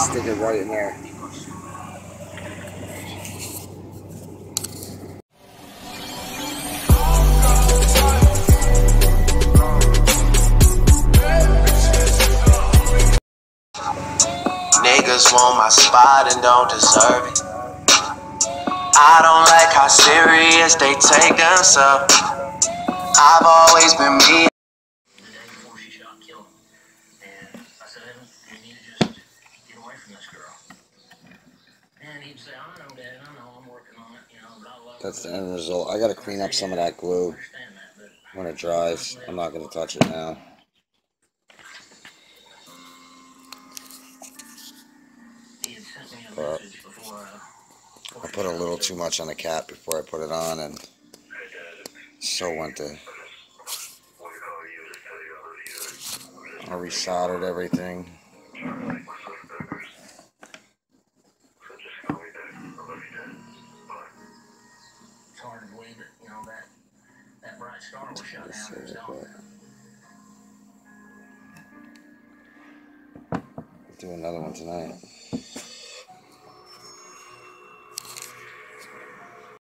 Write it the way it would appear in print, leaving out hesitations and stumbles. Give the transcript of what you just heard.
stick it right in there. Niggas want my spot and don't deserve it. I don't like how serious they take themselves. I've always been me. The day before she shot and killed him. And I said, Evan, you need to just get away from this girl. And he'd say, I know, Dad, I know, I'm working on it, you know, but I love her. That's the end result. I gotta clean up some of that glue when it dries. I'm not gonna touch it now. But I put a little too much on the cap before I put it on, and so went to. I resoldered everything. It's hard to believe that, you know, that bright star was shut down and it's gone. Do another one tonight.